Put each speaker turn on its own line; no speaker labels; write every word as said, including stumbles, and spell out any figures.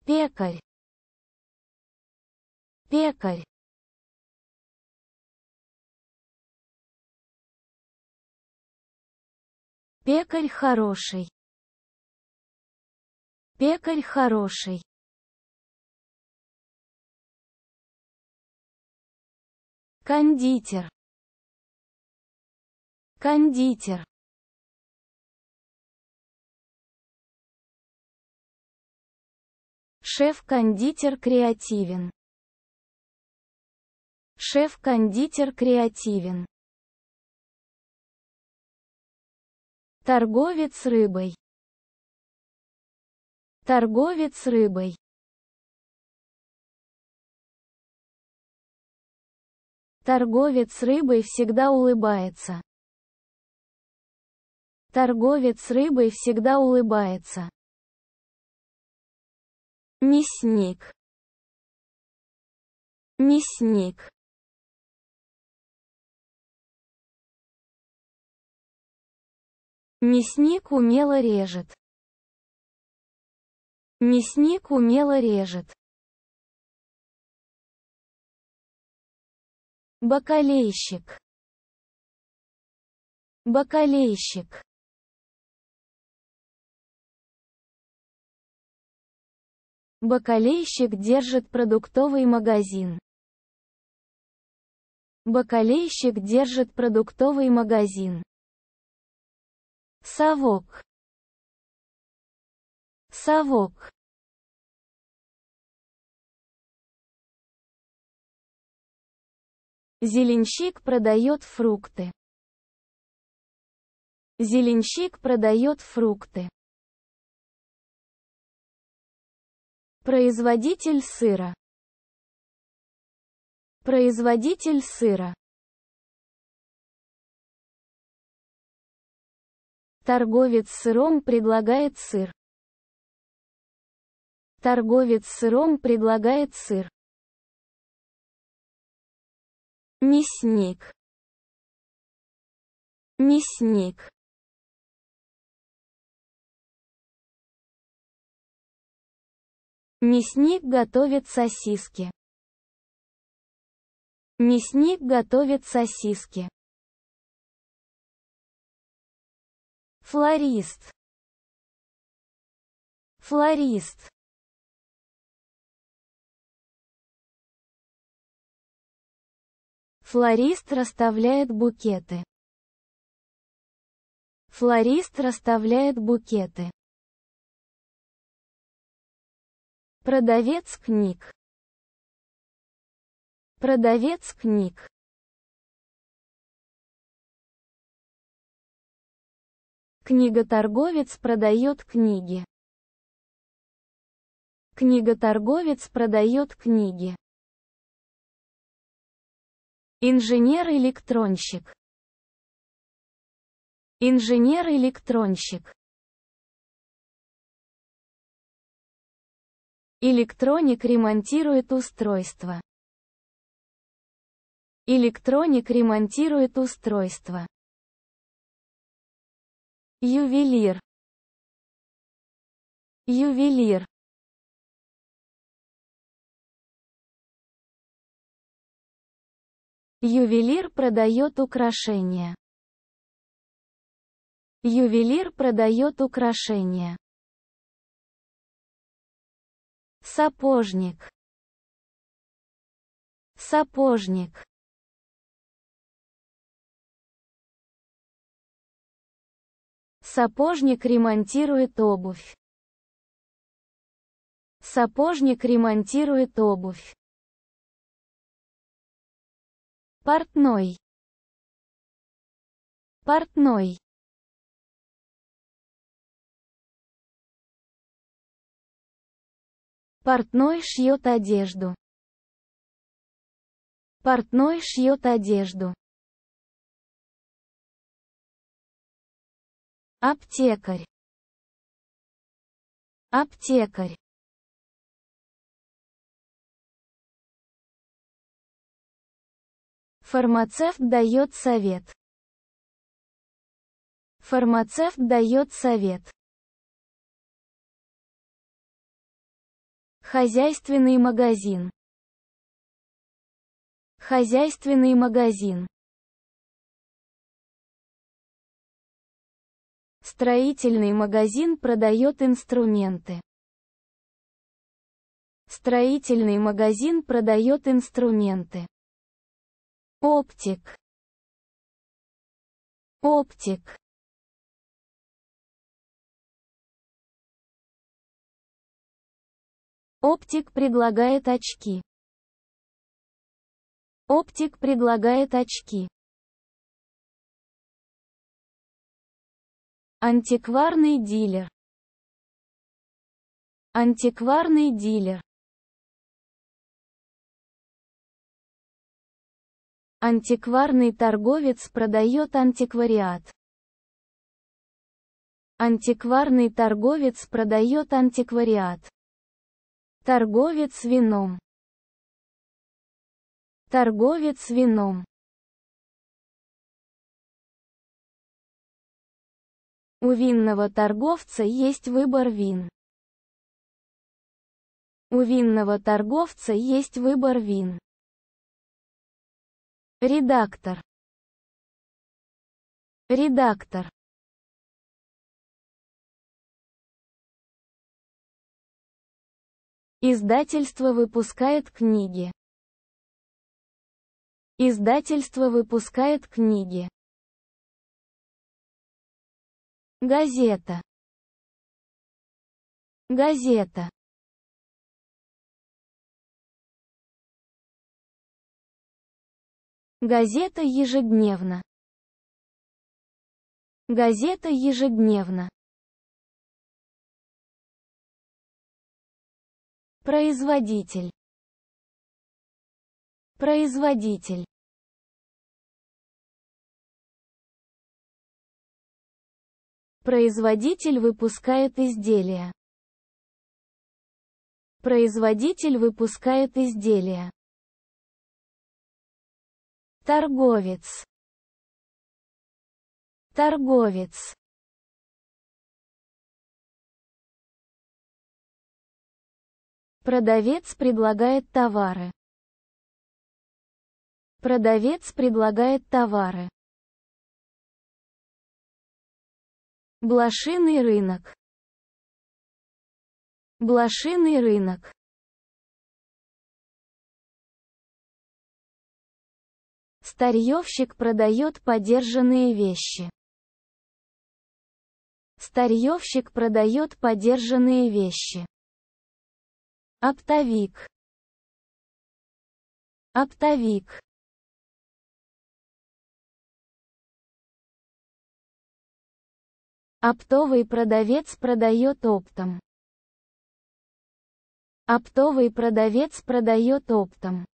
Пекарь. Пекарь. Пекарь хороший. Пекарь хороший. Кондитер. Кондитер. Шеф-кондитер креативен. Шеф-кондитер креативен. Торговец рыбой. Торговец рыбой. Торговец рыбой всегда улыбается. Торговец рыбой всегда улыбается. Мясник. Мясник. Мясник умело режет. Мясник умело режет. Бакалейщик. Бакалейщик. Бакалейщик держит продуктовый магазин. Бакалейщик держит продуктовый магазин. Совок. Совок. Зеленщик продает фрукты. Зеленщик продает фрукты. Производитель сыра. Производитель сыра. Торговец сыром предлагает сыр. Торговец сыром предлагает сыр. Мясник. Мясник. Мясник готовит сосиски. Мясник готовит сосиски. Флорист. Флорист. Флорист расставляет букеты. Флорист расставляет букеты. Продавец книг. Продавец книг. Книготорговец продает книги. Книготорговец продает книги. Инженер-электронщик. Инженер-электронщик. Электроник ремонтирует устройство. Электроник ремонтирует устройство. Ювелир. Ювелир. Ювелир продает украшения. Ювелир продает украшения. Сапожник. Сапожник. Сапожник ремонтирует обувь. Сапожник ремонтирует обувь. Портной. Портной. Портной шьет одежду. Портной шьет одежду. Аптекарь. Аптекарь. Фармацевт дает совет. Фармацевт дает совет. Хозяйственный магазин. Хозяйственный магазин. Строительный магазин продает инструменты. Строительный магазин продает инструменты. Оптик. Оптик. Оптик предлагает очки. Оптик предлагает очки. Антикварный дилер. Антикварный дилер. Антикварный торговец продает антиквариат. Антикварный торговец продает антиквариат. Торговец вином. Торговец вином. У винного торговца есть выбор вин. У винного торговца есть выбор вин. Редактор. Редактор. Издательство выпускает книги. Издательство выпускает книги. Газета. Газета. Газета ежедневно. Газета ежедневно. Производитель. Производитель. Производитель выпускает изделия. Производитель выпускает изделия. Торговец. Торговец. Продавец предлагает товары. Продавец предлагает товары. Блошиный рынок. Блошиный рынок. Старьевщик продает подержанные вещи. Старьевщик продает подержанные вещи. Оптовик. Оптовик. Оптовый продавец продает оптом. Оптовый продавец продает оптом.